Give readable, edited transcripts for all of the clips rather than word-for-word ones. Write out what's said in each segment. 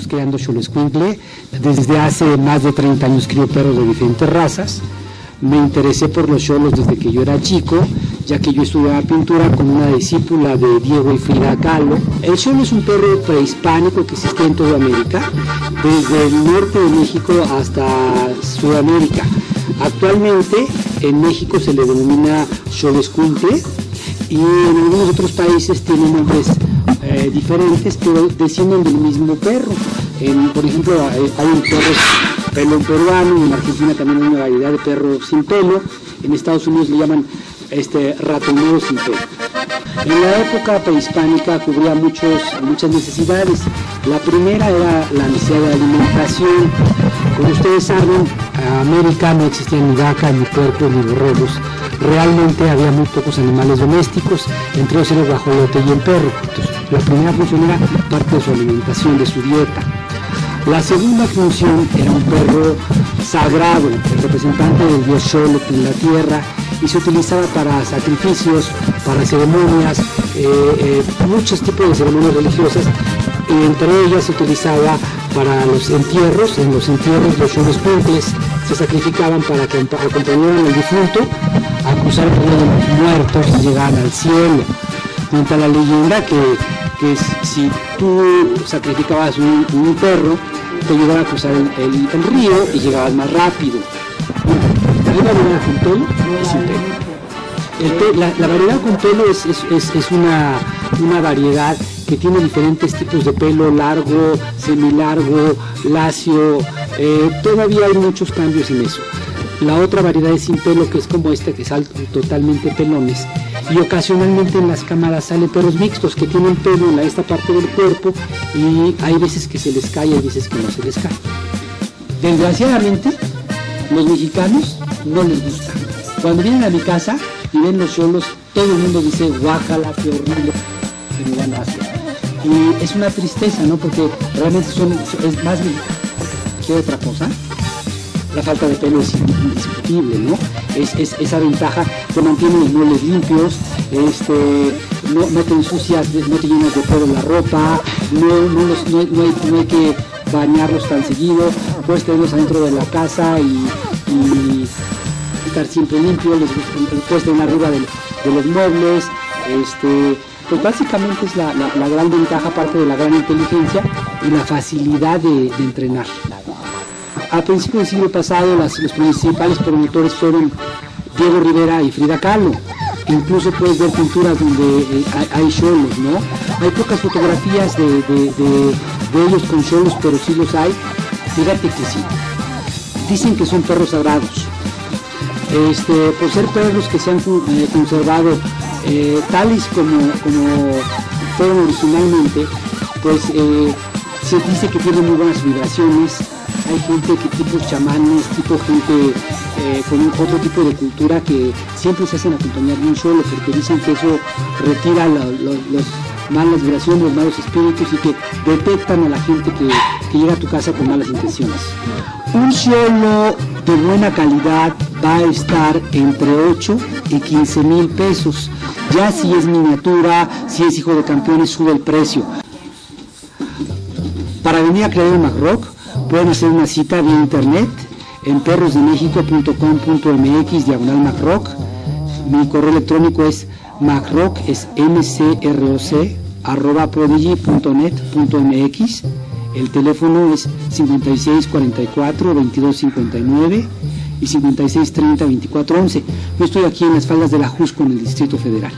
criando xoloscuincle. Desde hace más de 30 años crío perros de diferentes razas. Me interesé por los xolos desde que yo era chico, ya que yo estudiaba pintura con una discípula de Diego y Frida Kahlo. El xolo es un perro prehispánico que existe en toda América, desde el norte de México hasta Sudamérica. Actualmente en México se le denomina xoloscuincle y en algunos otros países tienen nombres diferentes, pero descienden del mismo perro. Por ejemplo, hay un perro pelo peruano, y en Argentina también hay una variedad de perros sin pelo. En Estados Unidos le llaman ratonero sin pelo. En la época prehispánica cubría muchas necesidades. La primera era la necesidad de alimentación. Como ustedes saben, en América no existían ni vaca, ni puercos, ni borregos. Realmente había muy pocos animales domésticos, entre ellos el guajolote y el perro. Entonces, la primera función era parte de su alimentación, de su dieta. La segunda función era un perro sagrado, el representante del dios Xolo en la tierra, y se utilizaba para sacrificios, para ceremonias, muchos tipos de ceremonias religiosas, y entre ellas se utilizaba para los entierros. En los entierros los xoloscuincles se sacrificaban para que acompañaran al difunto a cruzar el río de los muertos y llegaran al cielo. Cuenta la leyenda que si tú sacrificabas un perro, te ayudaba a cruzar el río y llegabas más rápido. Hay variedad con pelo y sin pelo. La variedad con pelo es una variedad que tiene diferentes tipos de pelo, largo, semilargo, lacio. Todavía hay muchos cambios en eso. La otra variedad es sin pelo, que es como esta, que salen totalmente pelones. Y ocasionalmente en las cámaras salen perros mixtos que tienen pelo en esta parte del cuerpo, y hay veces que se les cae, hay veces que no se les cae. Desgraciadamente, los mexicanos no les gusta. Cuando vienen a mi casa y ven los xolos, todo el mundo dice, guácala, qué horrible, se me dan asco. Y es una tristeza, ¿no? Porque realmente es más mexicano que otra cosa. La falta de pelo es indiscutible, ¿no? Esa ventaja te mantiene los muebles limpios, no te ensucias, no te llenas de pelo la ropa, no hay que bañarlos tan seguido, puedes tenerlos adentro de la casa y estar siempre limpio, puedes tener arriba de los muebles, pues básicamente es la gran ventaja, aparte de la gran inteligencia y la facilidad de entrenar. A principios del siglo pasado, los principales promotores fueron Diego Rivera y Frida Kahlo. Incluso puedes ver pinturas donde hay xolos, ¿no? Hay pocas fotografías de ellos con xolos, pero sí los hay. Fíjate que sí. Dicen que son perros sagrados. Por ser perros que se han conservado tales como fueron originalmente, pues se dice que tienen muy buenas vibraciones. Hay gente tipo chamanes, tipo gente con otro tipo de cultura que siempre se hacen acompañar de un xolo, porque dicen que eso retira los malas vibraciones, los malos espíritus, y que detectan a la gente que llega a tu casa con malas intenciones. Un xolo de buena calidad va a estar entre 8 y 15 mil pesos. Ya si es miniatura, si es hijo de campeones, sube el precio. Para venir a Criadero McRock, pueden hacer una cita vía internet en perrosdemexico.com.mx/McRock. Mi correo electrónico es macrock, es mcroc, @prodigy.net.mx. El teléfono es 5644-2259 y 5630-2411. Yo estoy aquí en las faldas de la Jusco, en el Distrito Federal.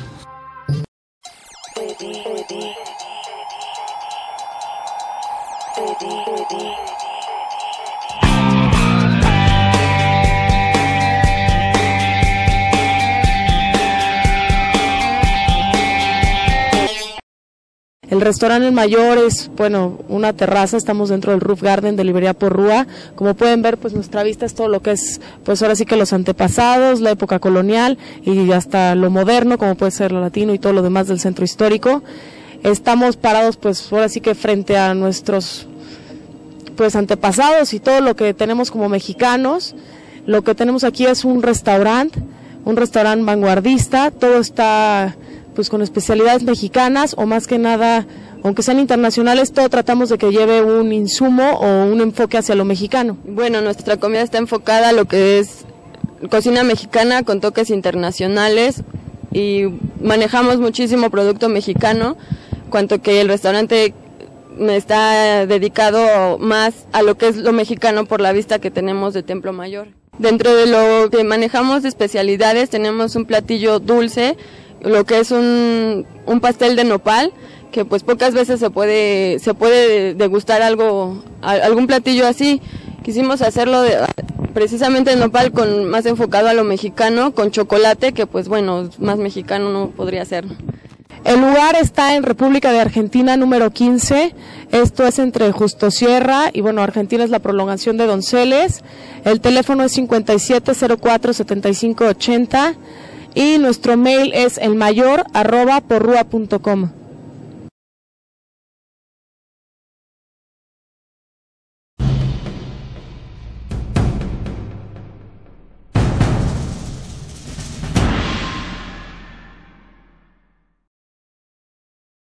El restaurante El Mayor es, una terraza, estamos dentro del Roof Garden de Librería Porrúa. Como pueden ver, pues nuestra vista es todo lo que es, pues ahora sí que los antepasados, la época colonial y hasta lo moderno, como puede ser lo latino y todo lo demás del centro histórico. Estamos parados, pues ahora sí que frente a nuestros, pues antepasados y todo lo que tenemos como mexicanos. Lo que tenemos aquí es un restaurante vanguardista, todo está pues con especialidades mexicanas, o más que nada aunque sean internacionales, todo tratamos de que lleve un insumo o un enfoque hacia lo mexicano. Bueno, nuestra comida está enfocada a lo que es cocina mexicana con toques internacionales y manejamos muchísimo producto mexicano, cuanto que el restaurante está dedicado más a lo que es lo mexicano por la vista que tenemos de Templo Mayor. Dentro de lo que manejamos de especialidades tenemos un platillo dulce, lo que es un pastel de nopal, que pues pocas veces se puede degustar algún platillo así. Quisimos hacerlo precisamente el nopal más enfocado a lo mexicano, con chocolate, que pues bueno, más mexicano no podría ser. El lugar está en República de Argentina número 15, esto es entre Justo Sierra y bueno, Argentina es la prolongación de Donceles. El teléfono es 5704-7580 y nuestro mail es elmayor@porrua.com.